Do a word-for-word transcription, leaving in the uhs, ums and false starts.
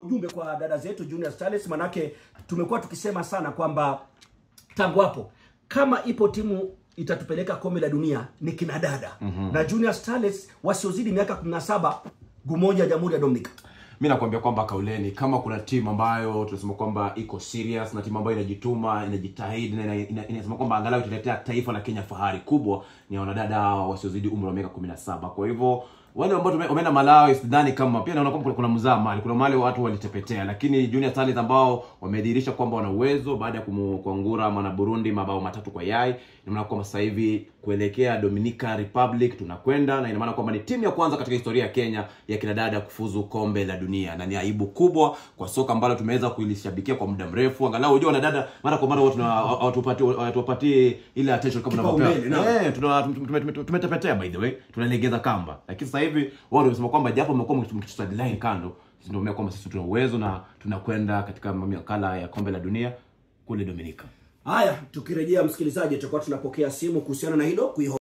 ujumbe kwa dada zetu Junior Stars, manake tumekuwa tukisema sana kwamba tangu hapo kama ipo timu itatupeleka kombe la dunia ni kina dada. Mm -hmm. Na Junior Stars wasiozidi miaka kumi na saba gumoja Jamhuri ya Dominica. Mimi nakwambia kwamba Kauleni, kama kuna timu ambayo tunasema kwamba iko serious na timu ambayo inajituma, inajitahidi na inasema kwamba angalau italetea taifa la Kenya fahari kubwa, ni wanadada wasiozidi umri wa miaka kumi na saba. Kwa hivyo wale ambao wameenda Malawi sidhani kama pia naona kwamba kuna mzaa mali, kuna mali watu walitepetea, lakini Junior Stars ambao wamedhihirisha kwamba wana uwezo baada ya kuangura mwana Burundi mabao matatu kwa yai, inaona kwamba sasa hivi kuelekea Dominica Republic tunakwenda, na ina maana kwamba ni timu ya kwanza katika historia ya Kenya ya kina dada kufuzu kombe la dunia, na ni aibu kubwa kwa soka ambalo tumeweza kuilishabikia kwa muda mrefu. Angalau unajua na dada mara kwa mara watu watupatie watupatie ile attention kama tunavyopewa. Eh, tumetepetea by the way, tunalegeza kamba. Lakini sasa hivi wao wamesema kwamba japo mmekuwa mkichukua line kando, sisi ndio kwamba sisi tuna uwezo na tunakwenda katika makala ya kombe la dunia kule Dominica. Haya, tukirejea msikilizaji, tutakuwa tunapokea simu kuhusiana na hilo.